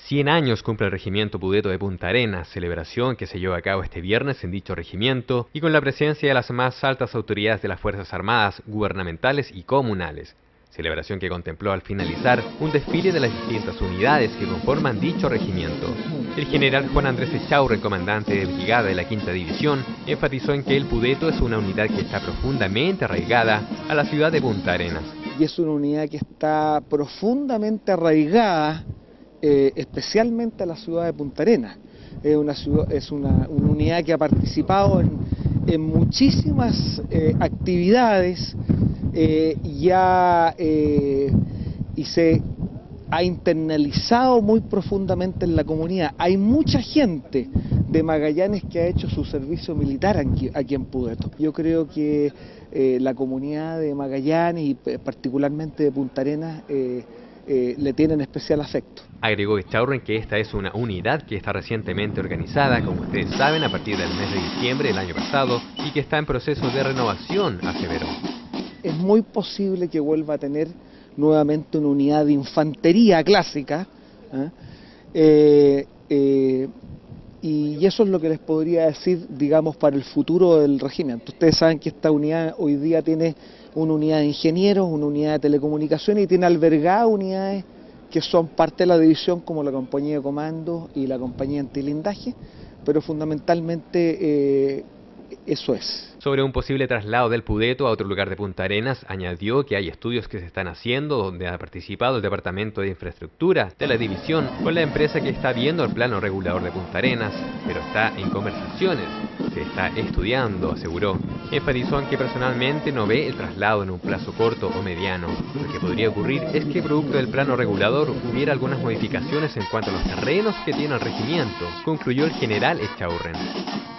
100 años cumple el Regimiento Pudeto de Punta Arenas, celebración que se llevó a cabo este viernes en dicho regimiento y con la presencia de las más altas autoridades de las Fuerzas Armadas, gubernamentales y comunales. Celebración que contempló al finalizar un desfile de las distintas unidades que conforman dicho regimiento. El general Juan Andrés Echaurren, comandante de brigada de la Quinta División, enfatizó en que el Pudeto es una unidad que está profundamente arraigada a la ciudad de Punta Arenas. Y es una unidad que está profundamente arraigada especialmente a la ciudad de Punta Arenas. Es una unidad que ha participado en muchísimas actividades y se ha internalizado muy profundamente en la comunidad. Hay mucha gente de Magallanes que ha hecho su servicio militar aquí en Pudeto. Yo creo que la comunidad de Magallanes y particularmente de Punta Arenas le tienen especial afecto. Agregó Echaurren que esta es una unidad que está recientemente organizada, como ustedes saben, a partir del mes de diciembre del año pasado y que está en proceso de renovación, aseveró. Es muy posible que vuelva a tener nuevamente una unidad de infantería clásica, y eso es lo que les podría decir, digamos, para el futuro del regimiento. Ustedes saben que esta unidad hoy día tiene una unidad de ingenieros, una unidad de telecomunicaciones y tiene albergadas unidades que son parte de la división como la compañía de comandos y la compañía antiblindaje, pero fundamentalmente eso es. Sobre un posible traslado del Pudeto a otro lugar de Punta Arenas, añadió que hay estudios que se están haciendo donde ha participado el Departamento de Infraestructura de la división con la empresa que está viendo el plano regulador de Punta Arenas, pero está en conversaciones, se está estudiando, aseguró. Enfatizó en que personalmente no ve el traslado en un plazo corto o mediano. Lo que podría ocurrir es que producto del plano regulador hubiera algunas modificaciones en cuanto a los terrenos que tiene el regimiento, concluyó el general Echaurren.